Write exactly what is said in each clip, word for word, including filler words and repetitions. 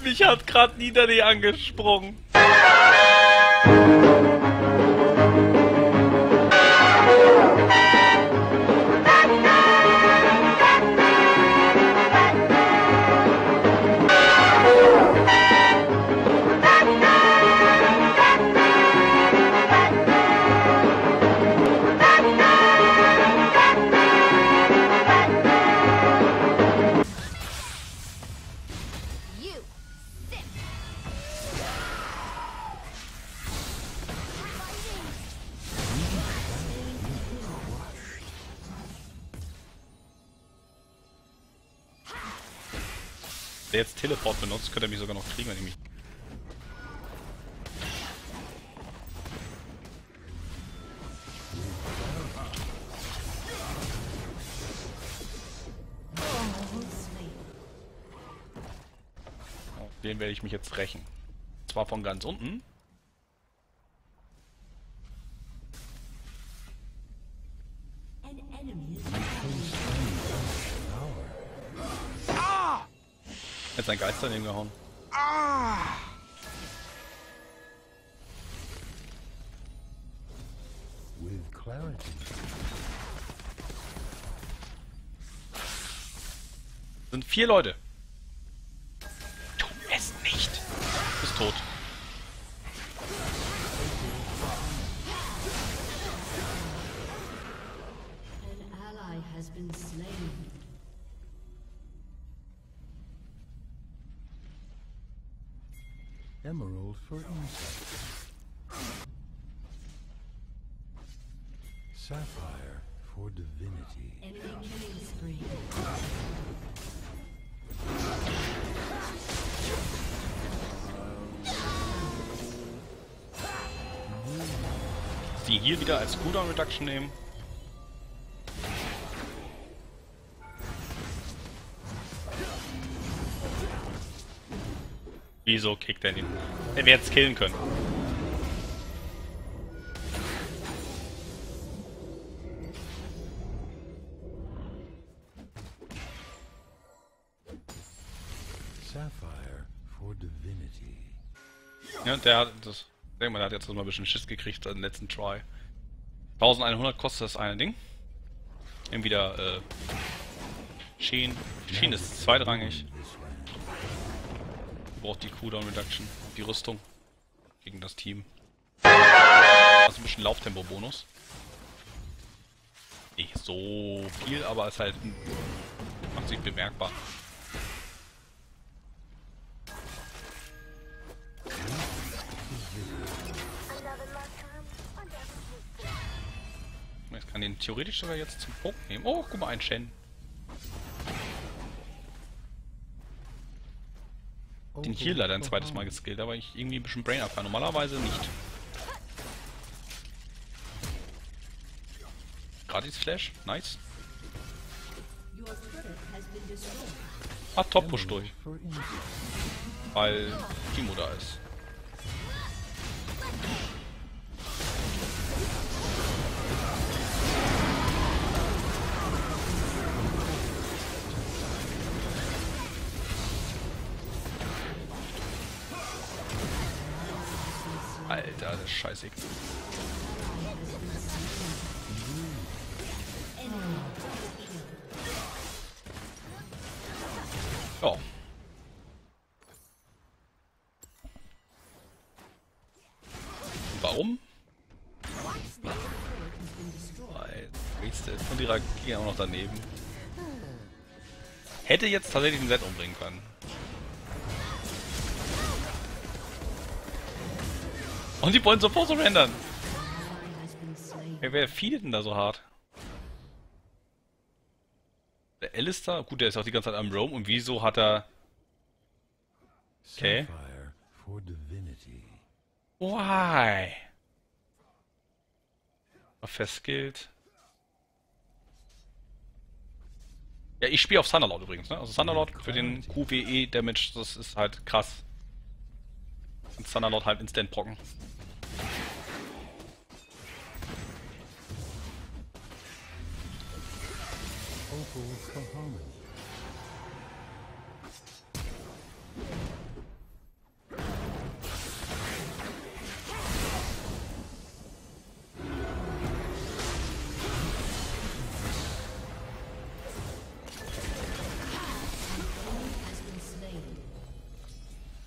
Mich hat gerade Niederlee angesprungen. Der jetzt Teleport benutzt, könnte er mich sogar noch kriegen, wenn ich mich... Auf den werde ich mich jetzt rächen. Zwar von ganz unten. Jetzt ein Geist daneben gehauen. Ah! Sind vier Leute. Tu es nicht. Du bist tot. An ally has been slain. Emerald for insight. Sapphire for divinity. Enemy killing spree. Die hier wieder als Cooldown Reduction nehmen. Wieso kickt er ihn? Er wäre jetzt killen können. Sapphire for divinity. Ja, der hat das. Ich denke mal, der hat jetzt mal ein bisschen Schiss gekriegt beim letzten Try. eintausendeinhundert kostet das eine Ding. Entweder äh, Sheen. Sheen ist zweitrangig. Braucht die Cooldown Reduction, die Rüstung gegen das Team. Also ein bisschen Lauftempo-Bonus. Nicht so viel, aber es ist halt macht sich bemerkbar. Ich kann den theoretisch sogar jetzt zum Poke nehmen. Oh, guck mal, ein Shen. Den Heal leider ein zweites Mal geskillt, aber ich irgendwie ein bisschen Brain Up war. Normalerweise nicht. Gratis Flash, nice. Ah, Top Push durch. Weil Timo da ist. Alter, das ist scheiße. Ja. Warum? Weil Wasted und die Raketen auch noch daneben. Hätte jetzt tatsächlich ein Set umbringen können. Und die wollen sofort surrendern. Wer, wer feedet denn da so hart? Der Alistair? Gut, der ist auch die ganze Zeit am Roam. Und wieso hat er... Okay. Why? Festgilt. Ja, ich spiele auf Thunderlord übrigens, ne? Also Thunderlord für den Q W E-Damage, das ist halt krass. Und Thunderlord halt instant brocken.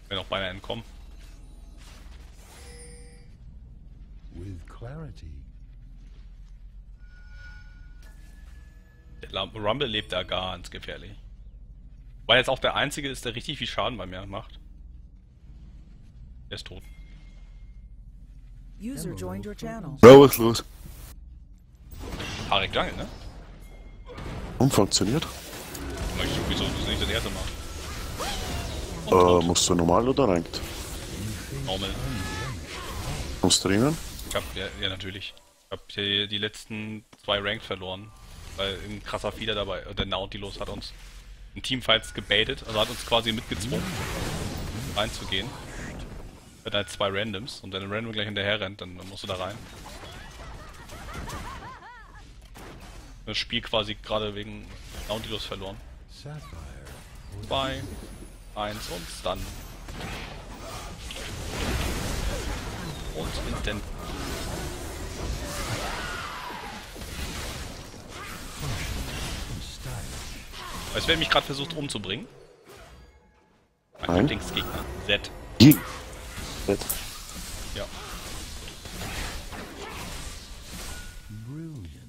Wenn auch beinahe entkommen. With clarity. Der Rumble lebt da ganz gefährlich. Weil jetzt auch der einzige ist, der richtig viel Schaden bei mir macht. Der ist tot. User joined your channel. Ja, was ist los? Tarek Jungle, ne? Und funktioniert? Ich, wieso das ist nicht das erste Mal? Und Äh, tot. musst du normal oder ranked? Normal. Musst du ringen? Ich hab, ja, ja natürlich. Ich hab die, die letzten zwei Ranked verloren. Weil ein krasser Feeder dabei, der Nautilus hat uns in Teamfights gebaitet, also hat uns quasi mitgezwungen, reinzugehen. Mit halt zwei Randoms und wenn ein Random gleich hinterher rennt, dann musst du da rein. Das Spiel quasi gerade wegen Nautilus verloren. Sapphire for zwei, eins und dann. Und Instant. style. Weißt du, wer mich gerade versucht umzubringen? Mein Nein. Lieblingsgegner. Z. Je. Nett. Ja. Brilliantly.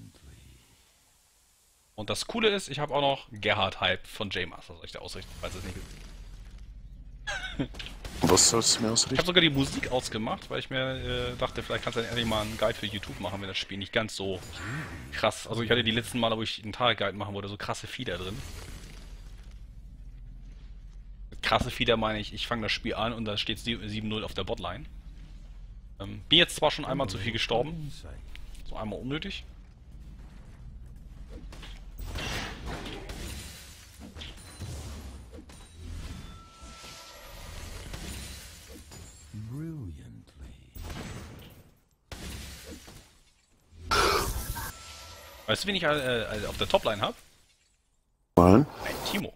Und das Coole ist, ich habe auch noch Gerhard-Hype von J-Master, soll ich dir ausrichten, falls es nicht ist. Was sollst du mir Ich habe ausrichten? sogar die Musik ausgemacht, weil ich mir äh, dachte, vielleicht kannst du dann endlich mal einen Guide für YouTube machen, wenn das Spiel nicht ganz so krass. Also ich hatte die letzten Male, wo ich einen Tarek-Guide machen wollte, so krasse Feeder drin. Mit krasse Feeder meine ich, ich fange das Spiel an und da steht sieben null auf der Botline. Ähm, bin jetzt zwar schon einmal zu viel gestorben, Insight. so einmal unnötig. Brilliantly. Weißt du, wen ich äh, äh, auf der Topline habe? Nein. Ein Timo.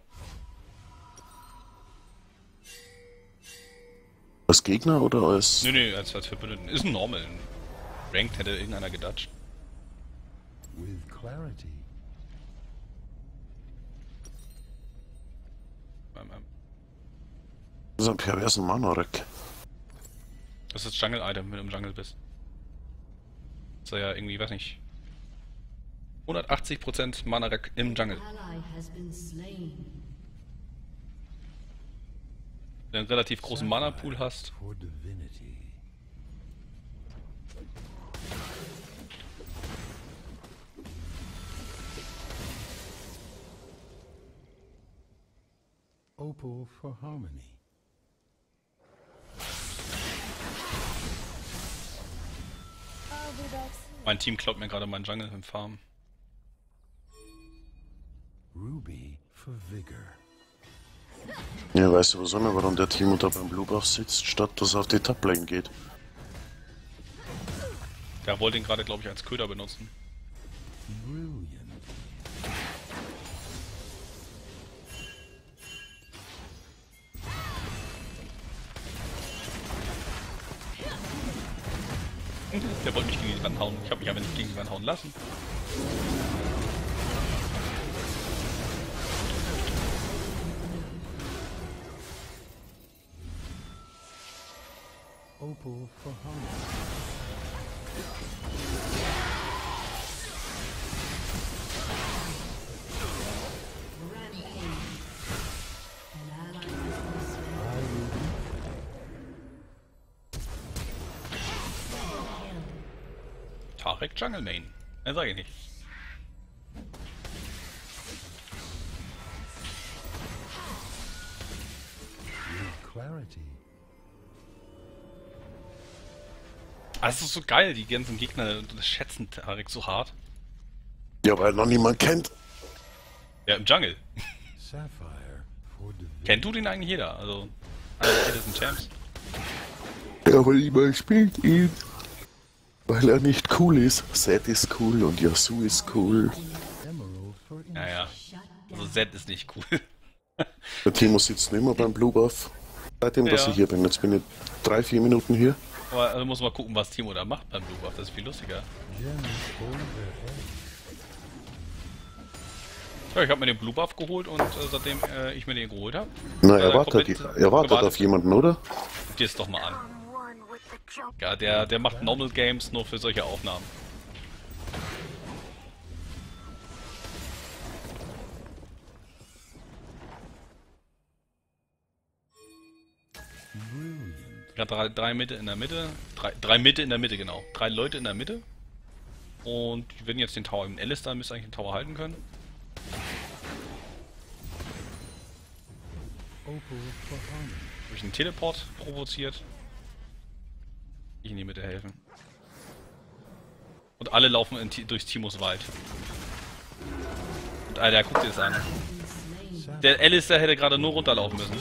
Als Gegner oder als... Nö, nö, als, als Verbündeten. Ist ein Normal. Ein Ranked hätte irgendeiner gedatscht. With clarity. Ähm, ähm, Das ist ein perversen Mana-Rack. Das ist das Jungle-Item, wenn du im Jungle bist. Das ist ja irgendwie, weiß nicht. hundertachtzig Prozent Mana-Rack im Jungle. Ally has been slain. Wenn du einen relativ großen Mana-Pool hast. For divinity. Opal for harmony. Mein Team klaut mir gerade meinen Jungle im Farm. Ruby for vigor. Ja, weißt du was auch nicht, warum der Timo da beim Blue Buff sitzt, statt dass er auf die Top-Lane geht? Der wollte ihn gerade, glaube ich, als Köder benutzen. Brilliant. Der wollte mich gegen die Wand hauen. Ich habe mich aber nicht gegen die Wand hauen lassen. Opal for harmony. Rampage. An ally has been slain. I will be Kill. Tarek Jungle Main. Mehr sage ich nicht. with clarity. Ah, das ist so geil, die ganzen Gegner das schätzen Tarek so hart. Ja, weil noch niemand kennt. Ja, im Jungle. Sapphire for divinity. Kennt du den eigentlich jeder? Also, einer der ältesten Champs. Ja, weil niemand spielt ihn. Weil er nicht cool ist. Zed ist cool und Yasuo ist cool. Emerald for insight. Naja, Shut also down. Z ist nicht cool. Der Timo sitzt nicht mehr beim Blue Buff. Seitdem, dass Ja. ich hier bin. Jetzt bin ich drei, vier Minuten hier. Aber also muss mal gucken, was Timo da macht beim Blue Buff. Das ist viel lustiger. Gems hold their edge. Ja, ich habe mir den Blue Buff geholt und äh, seitdem äh, ich mir den geholt habe. Na, äh, er wartet, komplett er wartet gewartet. auf jemanden, oder? Guck dir es doch mal an. Ja, der, der macht Normal Games nur für solche Aufnahmen. Gerade drei, drei Mitte in der Mitte. Drei, drei Mitte in der Mitte, genau. Drei Leute in der Mitte. Und die werden jetzt den Tower im Alistair müsste eigentlich den Tower halten können. Opal for harmony. Durch einen Teleport provoziert. Ich in die Mitte helfen. Und alle laufen in, durch Timos Wald. Und Alter, guck dir das an. Der Alistair hätte gerade nur runterlaufen müssen.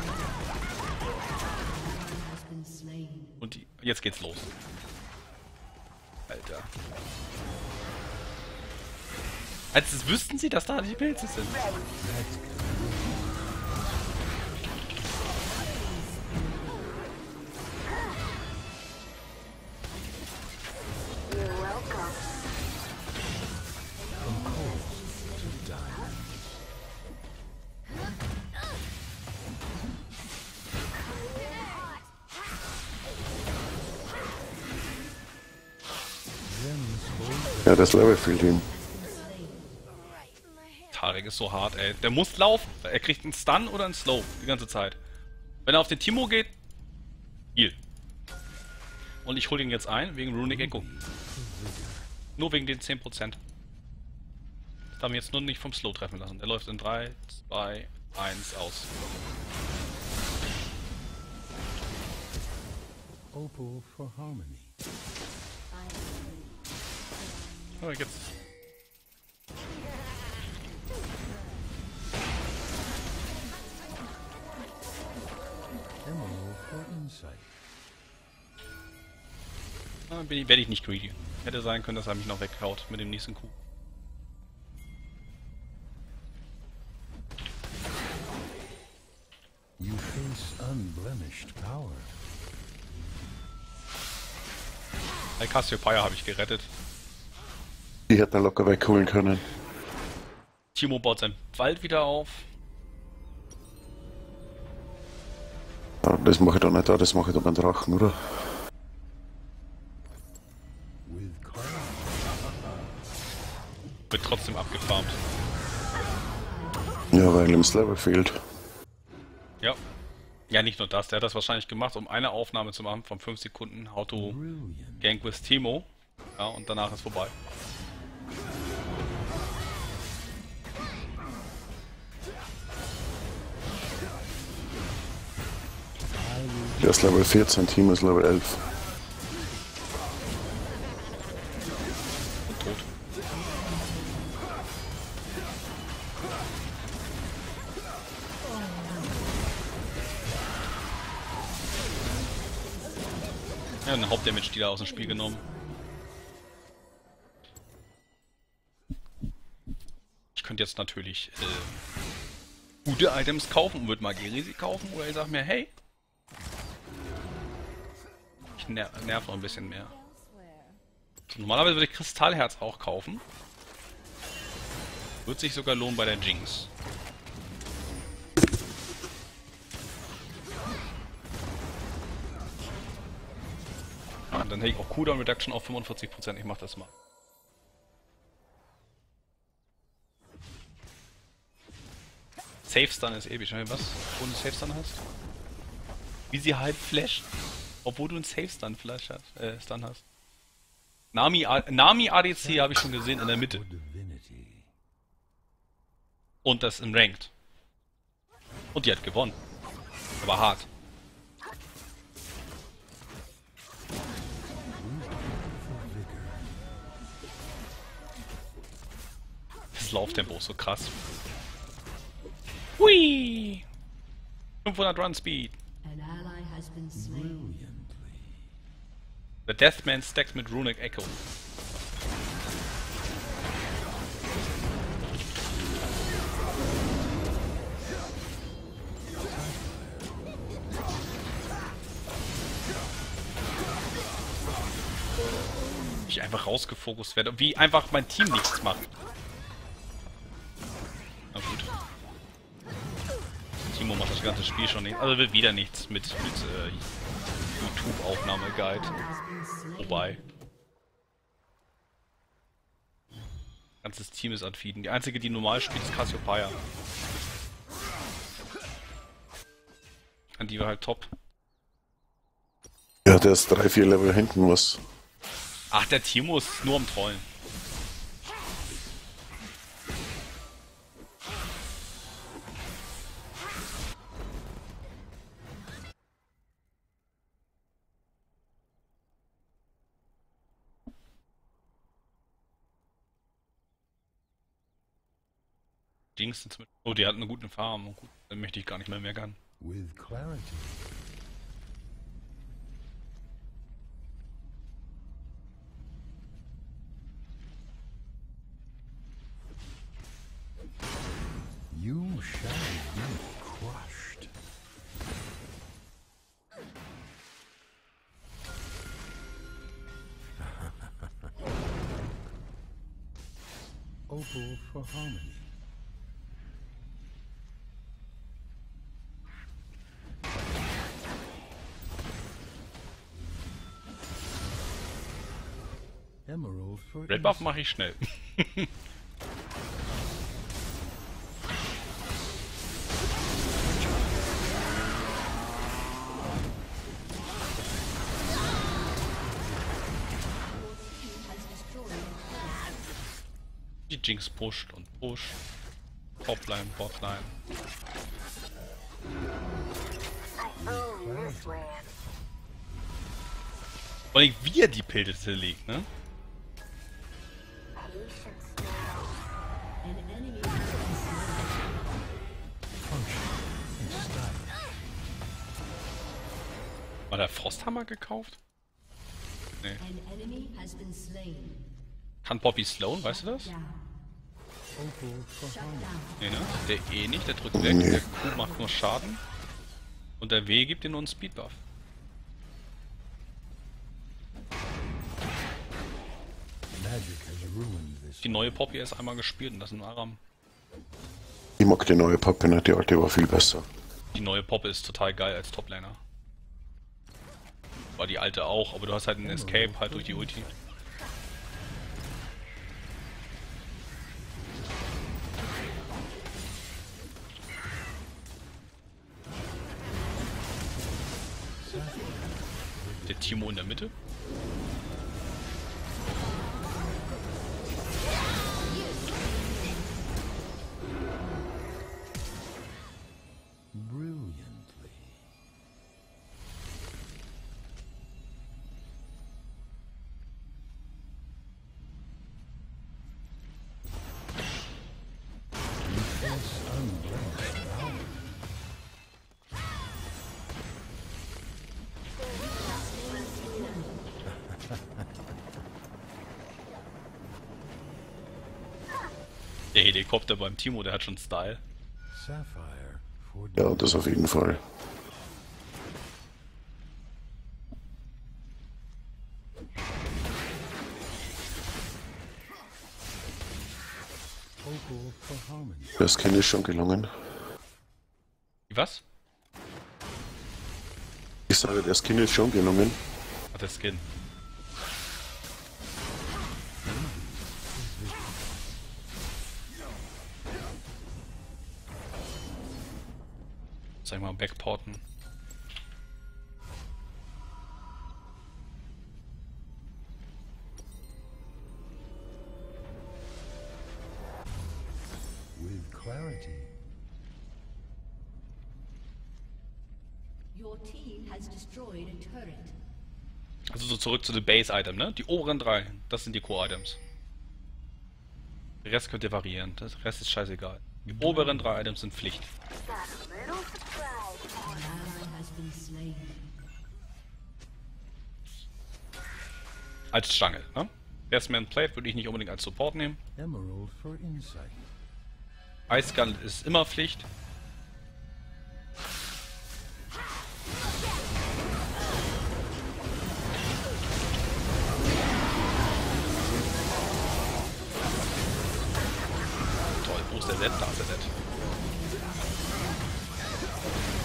Und die, jetzt geht's los. Alter. Als wüssten sie, dass da die Pilze sind. Ja, das Level fehlt ihm. Tarek ist so hart, ey. Der muss laufen. Er kriegt einen Stun oder einen Slow die ganze Zeit. Wenn er auf den Timo geht, Heal. Und ich hole ihn jetzt ein, wegen Runic Echo. Nur wegen den zehn Prozent. Darf mich jetzt nur nicht vom Slow treffen lassen. Der läuft in drei, zwei, eins aus. Opal for harmony. Oh, jetzt. Emerald for insight. Ah, bin ich, werde ich nicht greedy. Hätte sein können, dass er mich noch weghaut mit dem nächsten Coup. You face unblemished power. Bei Cassiopeia habe ich gerettet. Die hätte er locker wegholen können. Timo baut seinen Wald wieder auf. Ja, das mache ich doch nicht da, das mache ich doch beim Drachen, oder? With clarity. Wird trotzdem abgefarmt. Ja, weil ihm das Level fehlt. Ja. Ja, nicht nur das. Der hat das wahrscheinlich gemacht, um eine Aufnahme zu machen von fünf Sekunden. How to Brilliant. gank with Timo. Ja, und danach ist vorbei. Der ist Level vierzehn, Team ist Level elf. Und tot. Ja, einen Hauptdamage-Dealer aus dem Spiel genommen. Ich könnte jetzt natürlich äh, gute Items kaufen und würde Magierisi kaufen, oder ich sag mir, hey, ich ner nerv noch ein bisschen mehr. So, normalerweise würde ich Kristallherz auch kaufen. Wird sich sogar lohnen bei der Jinx. Ja, und dann hätte ich auch Cooldown Reduction auf fünfundvierzig Prozent. Ich mach das mal. Safe Stun ist ewig. Was? Wo du Safe Stun hast? Wie sie halt flasht. Obwohl du einen Safe Stun Flash hast, äh, Stun hast. Nami, A Nami A D C habe ich schon gesehen in der Mitte. For divinity. Und das in Ranked. Und die hat gewonnen. Aber hart. Das Lauftempo ist so krass. Hui! fünfhundert Run Speed. An ally has been slain. Brilliantly. Der Deathman stackt mit Runic Echo. Wie ich einfach rausgefokust werde und wie einfach mein Team nichts macht. das ganze Spiel schon nicht. Also wird wieder nichts mit, mit äh, YouTube-Aufnahme-Guide. Wobei. Ganzes Team ist an Feeden. Die einzige, die normal spielt, ist Cassiopeia. An die war halt top. Ja, der ist drei, vier Level hinten, was. Ach, der Timo ist nur am Trollen. Jinx sind oh, die hat eine gute Farm. Gut, dann möchte ich gar nicht mehr meckern. With clarity. You shall be crushed. Opal for harmony. Emerald for Red Buff mache ich schnell. Die Jinx pusht und pusht. Topline, Botline. Und nicht wie er die Pilze legt, ne? War der Frosthammer gekauft? Nee. Kann Poppy slowen, weißt du das? Nee, ne? Der E nicht, der drückt weg, der Q macht nur Schaden. Und der W gibt dir nur einen Speedbuff. Die neue Poppy ist einmal gespielt und das ist ein Aram. Ich mag die neue Poppy nicht, die alte war viel besser. Die neue Poppy ist total geil als Toplaner. War die alte auch, aber du hast halt einen Escape halt durch die Ulti. Der Timo in der Mitte. brilliantly. This unblemished power. Der Helikopter beim Timo, der hat schon Style. Sapphire for Ja, das auf jeden Fall. Opal for harmony. Das Skin ist schon gelungen. Was? Ich sage, der Skin ist schon gelungen. Ach, der Skin. Sag mal, backporten. With clarity. Your team has destroyed a turret. Also so zurück zu den Base-Item, ne? Die oberen drei, das sind die Core-Items. Der Rest könnt ihr variieren, der Rest ist scheißegal. Die oberen drei Items sind Pflicht. An ally has been slain. Als Jungle, ne? Bestman Plate würde ich nicht unbedingt als Support nehmen. Emerald for insight. Ice Gun ist immer Pflicht. Toll, wo ist der Set? Da ist der Set.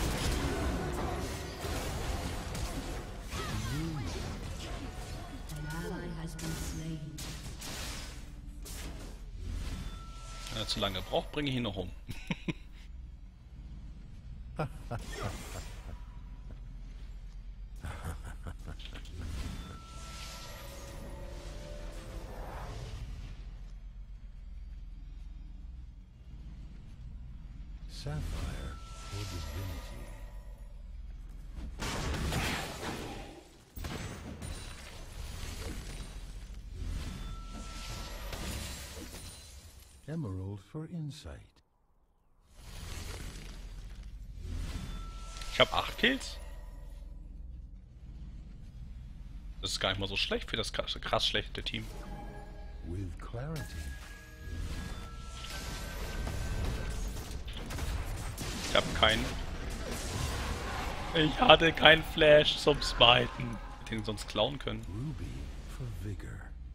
zu lange braucht, bringe ich ihn noch um. Sapphire for divinity. Emerald for insight. Ich habe acht Kills. Das ist gar nicht mal so schlecht für das krass, krass schlechte Team. With clarity. Ich habe keinen. Ich hatte keinen Flash zum Smiten. Hätte ihn sonst klauen können. Ruby for vigor.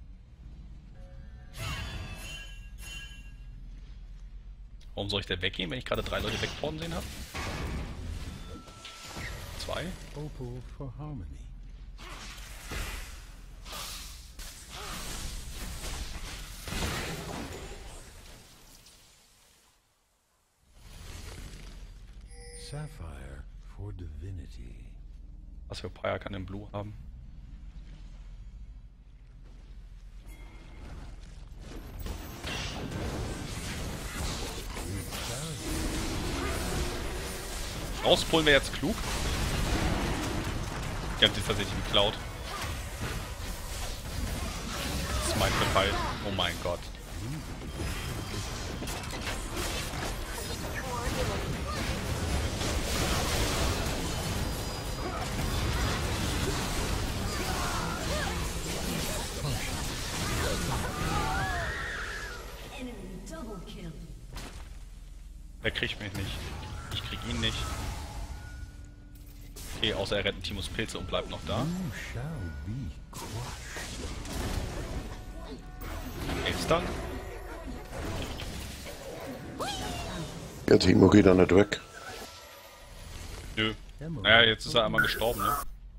Warum soll ich da weggehen, wenn ich gerade drei Leute wegfahren sehen habe? Zwei. Opal for harmony. Sapphire for divinity. Was für Paya kann den Blue haben? Rauspolen wir jetzt klug. Die haben sie tatsächlich geklaut. Das ist mein Verfall. Oh mein Gott. Enemy double kill. Er kriegt mich nicht. Ich krieg ihn nicht. Okay, außer er rettet Timos Pilze und bleibt noch da. You shall be crushed. Ace dann. Der Timo geht da nicht weg. Nö. Naja, jetzt ist er einmal gestorben, ne?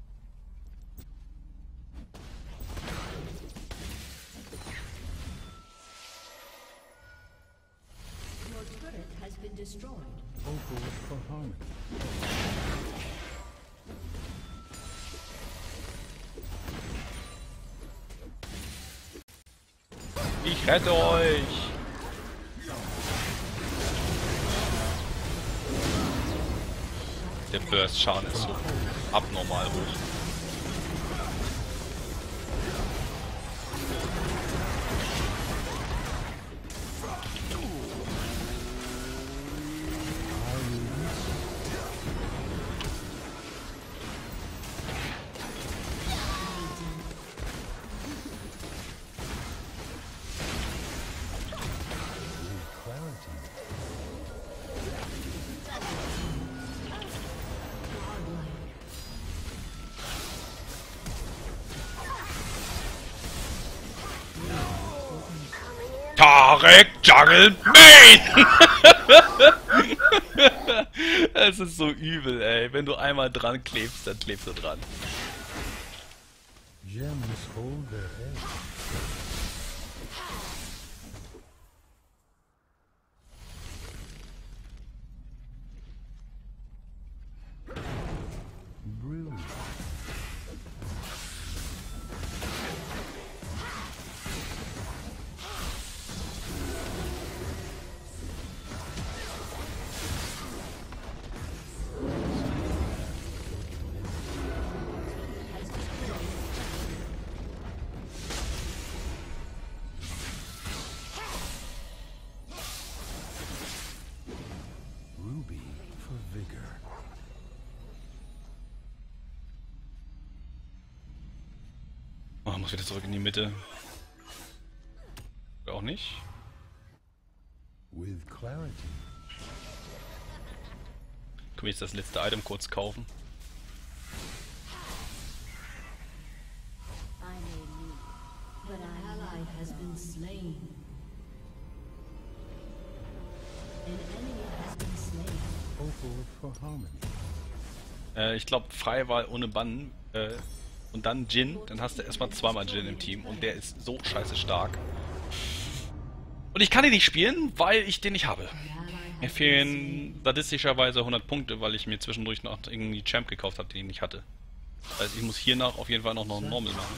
Your turret has been destroyed. Opal for harmony. Ich rette euch! Der Burst-Schaden ist so abnormal hoch. Tarek Juggle Main! Es ist so übel, ey. Wenn du einmal dran klebst, dann klebst du dran. Gems hold their edge. Brilliant. Ruby for vigor. Oh, muss wieder zurück in die Mitte. Oder auch nicht. With clarity. Können wir jetzt das letzte Item kurz kaufen? I may leave, but an ally has been slain. An enemy has been slain. Opal for harmony. Äh, ich glaube, Freiwahl ohne Bannen. Äh, und dann Jin. Dann hast du erstmal zweimal Jin im Team. Und der ist so scheiße stark. Und ich kann ihn nicht spielen, weil ich den nicht habe. An ally Mir has been fehlen sadistischerweise hundert Punkte, weil ich mir zwischendurch noch irgendwie Champ gekauft habe, den ich nicht hatte. Das heißt, ich muss hier noch auf jeden Fall noch, noch einen Normal machen.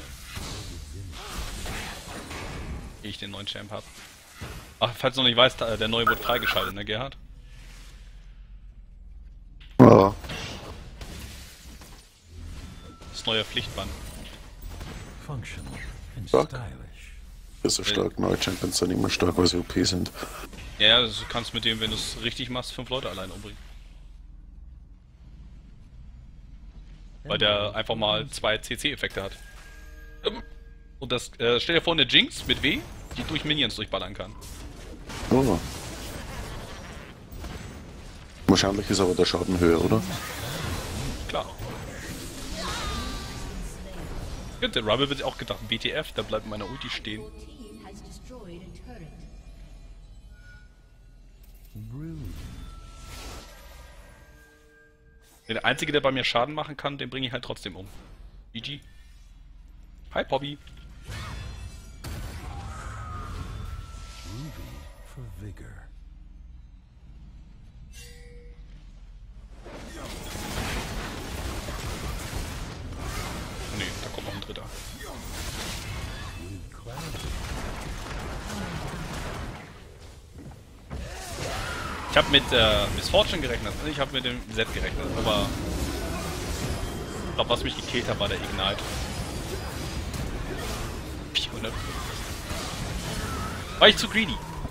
Ehe ich den neuen Champ habe. Ach, falls du noch nicht weißt, der neue wurde freigeschaltet, ne Gerhard? Ja, Das neue Pflichtband. Functional and Fuck. stylish. ist so stark. Neue Champions sind immer stark, weil sie O P sind. Ja, ja, du kannst mit dem, wenn du es richtig machst, fünf Leute allein umbringen. Weil der einfach mal zwei C C-Effekte hat. Und das, äh, stell dir vor, eine Jinx mit W, die durch Minions durchballern kann. Oh. Wahrscheinlich ist aber der Schaden höher, oder? Klar. Ja, der Rubble wird auch gedacht, W T F, da bleibt meine Ulti stehen. Your team has destroyed a turret. Brilliant. Der einzige, der bei mir Schaden machen kann, den bringe ich halt trotzdem um. G G. Hi Poppy. Ruby for vigor. Nee, da kommt noch ein dritter. With clarity. Ich habe mit äh, Miss Fortune gerechnet, ich habe mit dem Z gerechnet, aber ich glaube, was mich gekillt hat, war der Ignite. vierhundert. War ich zu greedy?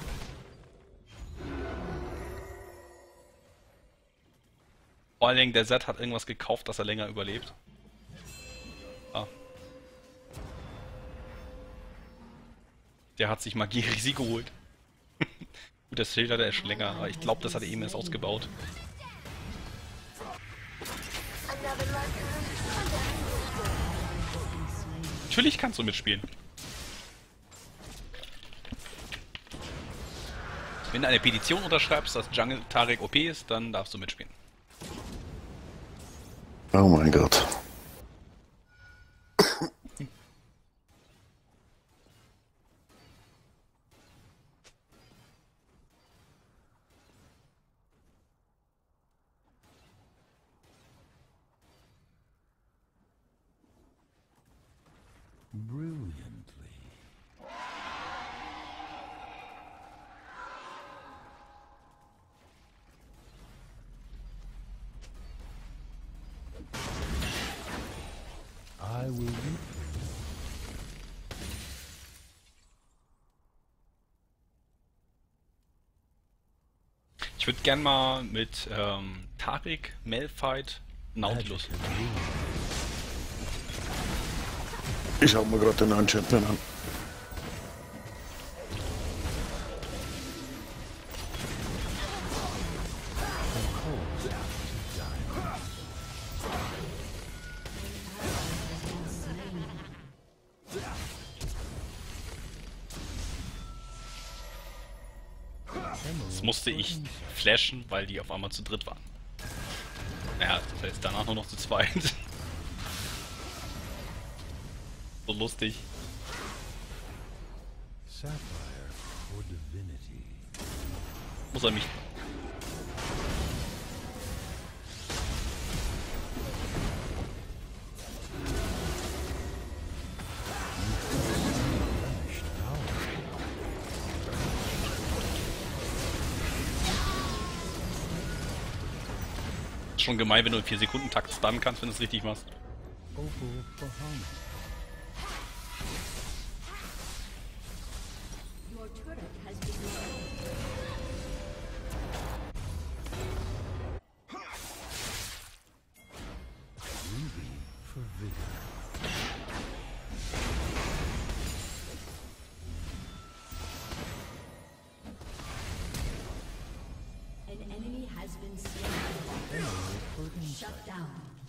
Vor allen Dingen, der Z hat irgendwas gekauft, dass er länger überlebt. Ah. Der hat sich Magie-Risi geholt. Gut, das Schild hat er schon länger, aber ich glaube, das hat er eben erst ausgebaut. Natürlich kannst du mitspielen. Wenn du eine Petition unterschreibst, dass Jungle Tarek O P ist, dann darfst du mitspielen. Oh mein Gott. Brilliantly. I will reap. Ich würde gern mal mit ähm, Tarek, Malphite, Nautilus. Ich schau mir gerade den neuen Champion an. Das musste ich flashen, weil die auf einmal zu dritt waren. Naja, das heißt danach nur noch zu zweit. So lustig. Sapphire for divinity. Muss er mich... Vanished power. Ist schon gemein, wenn du in vier Sekunden Takt stunnen kannst, wenn du es richtig machst. Opal for harmony. Your turret has been destroyed. Ruby for vigor. An enemy has been slain. Emerald for insight. Shut down.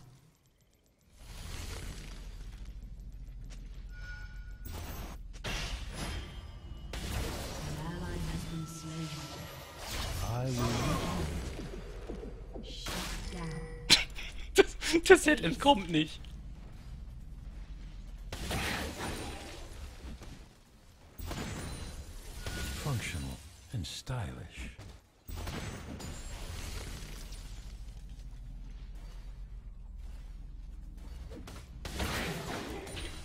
An ally has been slain. I will reap. Shut down. Das, das Set entkommt nicht. Functional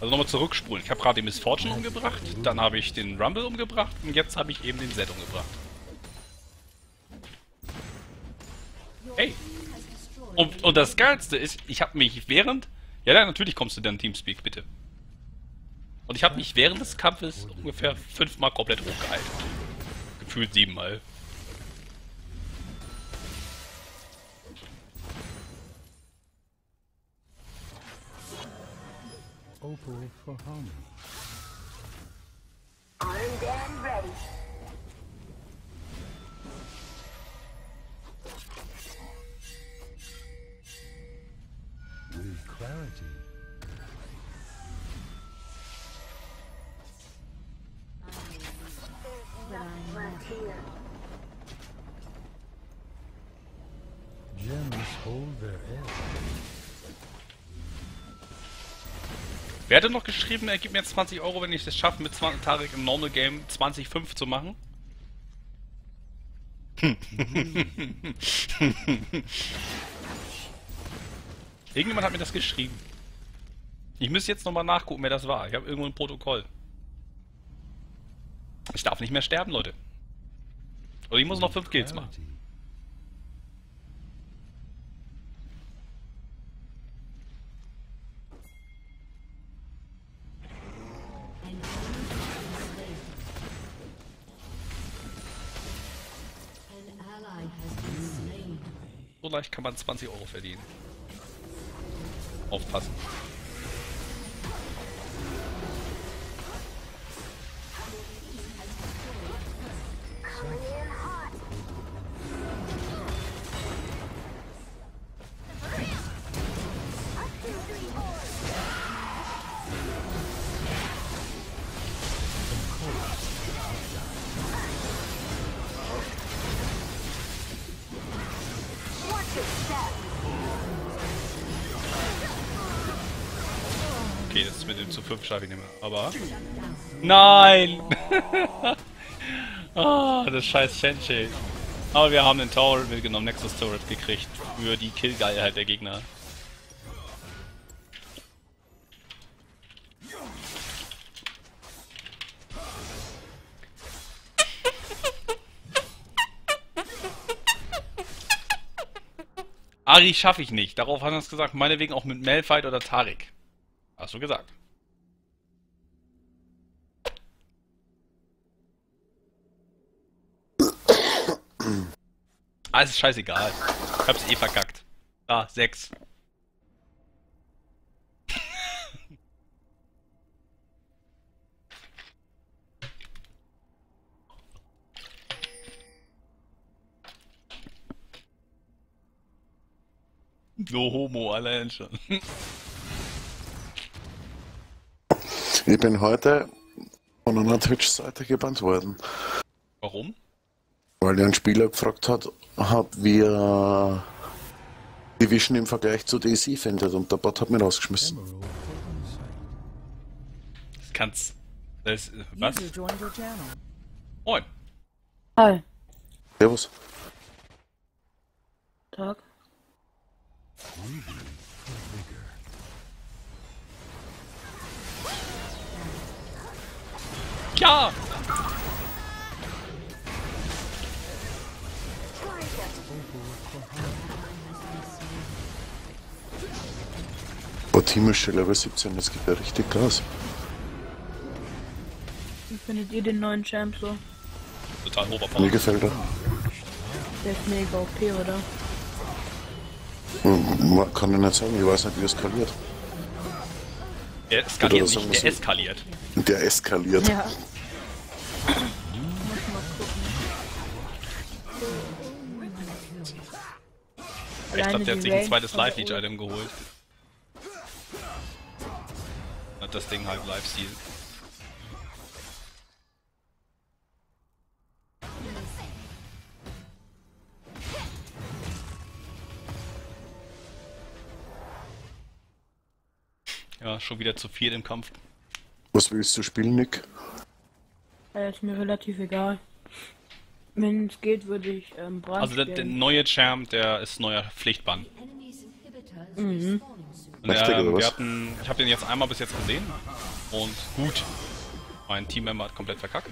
Also nochmal zurückspulen. Ich habe gerade den Miss Fortune umgebracht, dann habe ich den Rumble umgebracht und jetzt habe ich eben den Zed umgebracht. Hey! Und, und das Geilste ist, ich habe mich während... Ja, ja, natürlich kommst du dann Teamspeak, bitte. Und ich habe mich während des Kampfes ungefähr fünfmal komplett hochgeheilt. Gefühlt siebenmal. Opal for harmony. Armed and ready. With clarity. Frontier. Gems hold their edge. Wer hatte noch geschrieben, er gibt mir jetzt zwanzig Euro, wenn ich es schaffe, mit zwanzig Tarek im Normal Game zwanzig Komma fünf zu machen? Irgendjemand hat mir das geschrieben. Ich müsste jetzt nochmal nachgucken, wer das war. Ich habe irgendwo ein Protokoll. Ich darf nicht mehr sterben, Leute. Oder ich muss noch fünf Kills machen. Clarity. An ally has been slain. So leicht kann man zwanzig Euro verdienen. Aufpassen. Okay, das ist mit dem zu fünf schaffe ich nicht mehr. Aber... Nein! Ah, das scheiß Shenshei. Aber wir haben den Tower mitgenommen, Nexus Turret gekriegt. Für die Killgeilheit der Gegner. Ari schaffe ich nicht. Darauf hat er es gesagt. Meinetwegen auch mit Malphite oder Tarek. Hast du gesagt. Ah, ist scheißegal. Ich hab's eh verkackt. Ah, sechs. No homo, allein schon. Ich bin heute von einer Twitch-Seite gebannt worden, Warum? weil ein Spieler gefragt hat, hat wie er Division im Vergleich zu D C findet und der Bot hat mich rausgeschmissen. Emerald for insight. Das kann's. Das, was? User joined your channel. Moin. Hi. Servus. Tag. Ruby for vigor. Ja! Boah, Team ist schon Level siebzehn, das gibt ja richtig Gas. Wie findet ihr den neuen Champ so? Total Mir overpowered. gefällt er. Der ist mega O P, oder? Hm, man kann ich nicht sagen, ich weiß nicht, wie er skaliert. Der skaliert Oder sagen nicht, wir der so. eskaliert. Der eskaliert. Ja. Ich glaube, der hat sich ein Range zweites von der Live-Leech-Item geholt. Hat das Ding halt Lifesteal. Ja, schon wieder zu viel im Kampf. Was willst du spielen, Nick? Ja, ist mir relativ egal. Wenn es geht, würde ich ähm, Brand Also der, der spielen. neue Champ, der ist neuer Pflichtbann. Enemy's inhibitor Mhm. Und, Mächtig, ähm, oder wir was? hatten, ich habe den jetzt einmal bis jetzt gesehen und gut, mein Teammember hat komplett verkackt.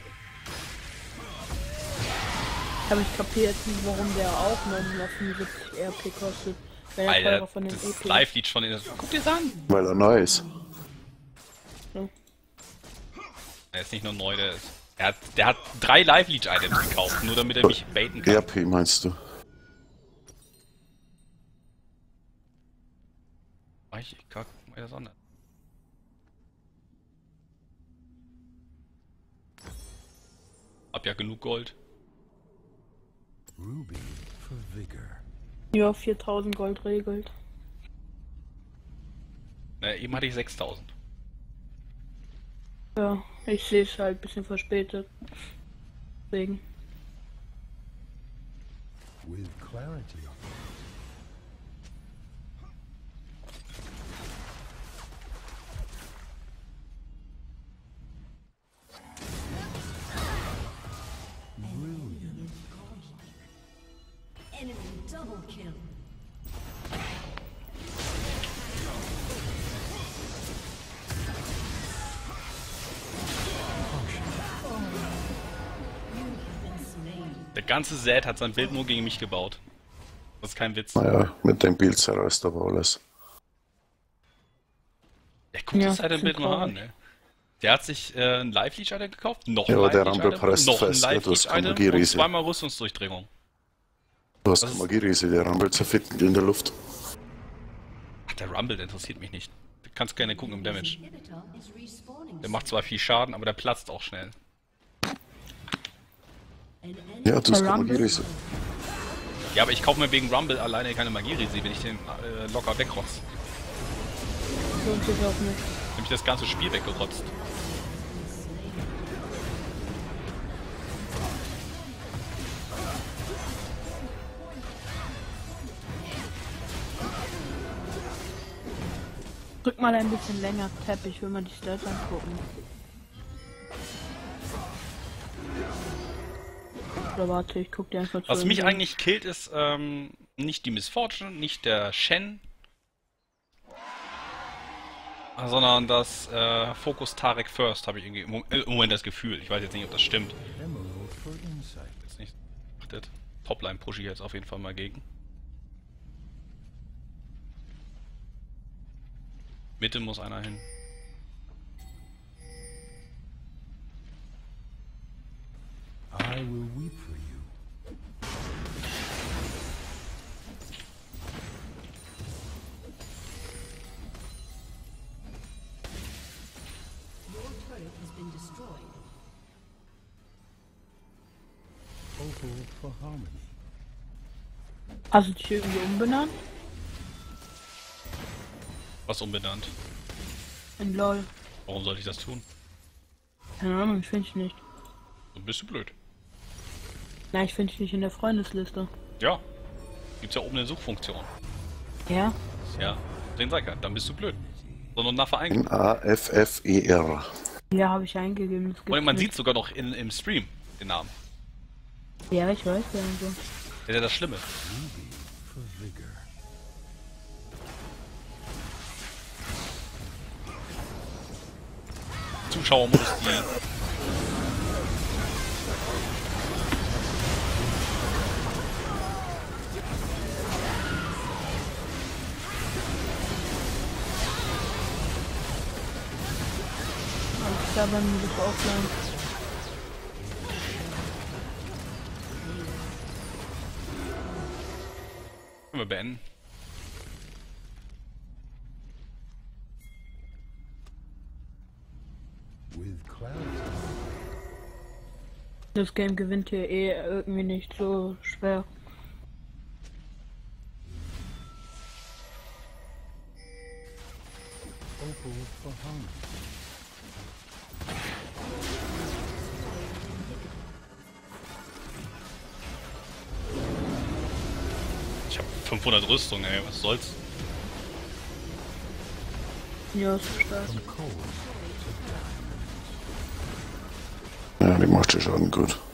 Aber ich kapiere jetzt nicht, warum der auch nur fünfundsiebzig R P kostet. Wenn er Alter, teurer von den das E P. Live-Lead von denen, guck dir das an! Weil er neu ist. Er ist nicht nur neu, der ist, er hat, der hat drei Live-Lead-Items gekauft, nur damit er mich baiten kann. R P meinst du? Ich kack mal das an. Hab ja genug Gold. Ruby for vigor. Ja, viertausend Gold regelt. Na, eben hatte ich sechstausend. Ja, ich sehe es halt ein bisschen verspätet. Deswegen. With clarity. Enemy double kill. Der ganze Set hat sein Bild nur gegen mich gebaut. Das ist kein Witz. Naja, mit dem Bild zerreißt aber alles. Ja, guck Ja, das halt ein Bild mal traurig. an, ne? Der hat sich äh, ein Live-Lead-Item gekauft, noch Ja, ein aber der Live-Lead-Item, Rumble presst noch ein fest, ja, du hast kein Live-Lead-Item und Magieriese. zweimal Rüstungsdurchdringung. Du hast Das keine ist- Magieriese, der Rumble zerfickt in der Luft. Ach, der Rumble, der interessiert mich nicht. Du kannst gerne gucken im Damage. Inhibitor is respawning. Der macht zwar viel Schaden, aber der platzt auch schnell. An enemy Ja, du hast keine Rumble? Magieriese. Ja, aber ich kaufe mir wegen Rumble alleine keine Magierise, wenn ich den äh, locker wegrotz. Lohnt sich auch nicht. Nämlich das ganze Spiel weggerotzt. Drück mal ein bisschen länger Tab, ich will mal die Stats angucken. Oder warte, ich guck dir einfach zu. Was mich eigentlich killt, ist ähm, nicht die Miss Fortune, nicht der Shen, sondern das äh, Focus Tarek First, habe ich irgendwie im Mo- äh, im Moment das Gefühl. Ich weiß jetzt nicht, ob das stimmt. Emerald for insight. Jetzt nicht achtet. Topline pushe ich jetzt auf jeden Fall mal gegen. Mitte muss einer hin. I will weep for you. Your turret has been destroyed. Opal for harmony. Hast du dich irgendwie umbenannt? Was umbenannt. In LOL. Warum sollte ich das tun? Keine Ahnung, ich finde dich nicht. Du bist du blöd. Nein, ich finde dich nicht in der Freundesliste. Ja. Gibt's ja oben eine Suchfunktion. Ja? Ja. Den sag ich ja, dann bist du blöd. Sondern nach Verein. N A F F E R. Ja, habe ich eingegeben. Das Und gibt's man nicht. sieht sogar noch in, im Stream den Namen. Ja, ich weiß ja so. Das ist ja das Schlimme. For vigor. Zuschauermodus, die. Alles klar, bei mir das offline. Können wir beenden. With clarity. Das Game gewinnt hier eh irgendwie nicht so schwer. Opal for harmony. Ich habe fünfhundert Rüstung, ey, was soll's? Ja, ist so stark. From cold. Ja, die macht schon Schaden gut.